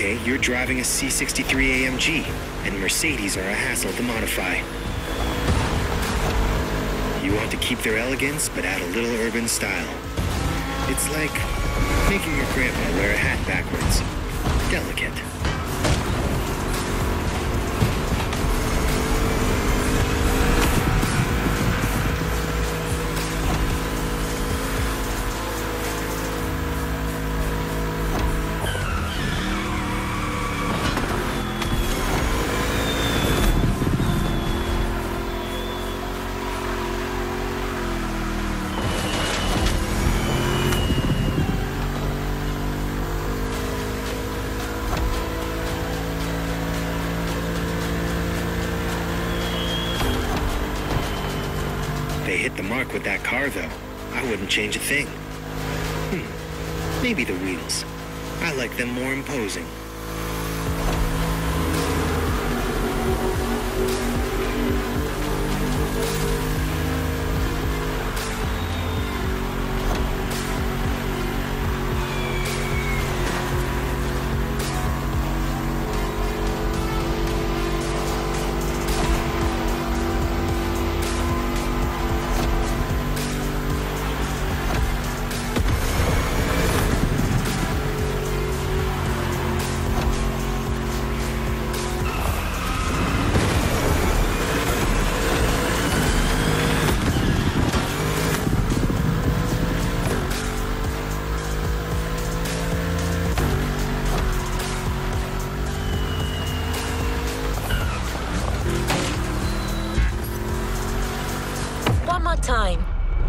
Okay, you're driving a C63 AMG, and Mercedes are a hassle to modify. You want to keep their elegance, but add a little urban style. It's like making your grandpa wear a hat backwards. Delicate. They hit the mark with that car, though. I wouldn't change a thing. Maybe the wheels. I like them more imposing. Time.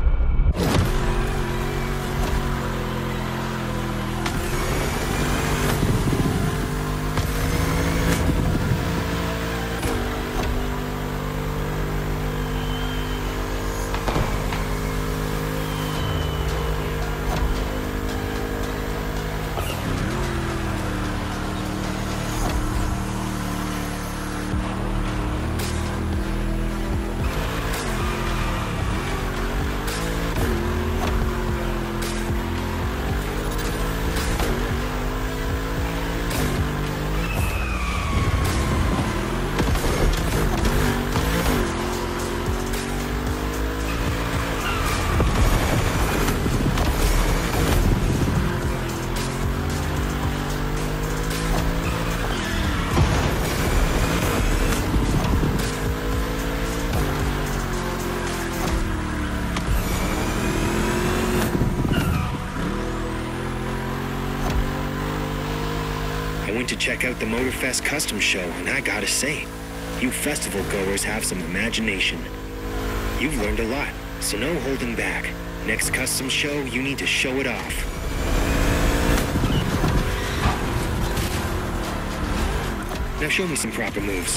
To check out the Motorfest Custom Show, and I gotta say, you festival goers have some imagination. You've learned a lot, so no holding back. Next custom show, you need to show it off. Now show me some proper moves.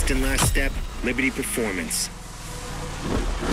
Next and last step, Liberty Performance.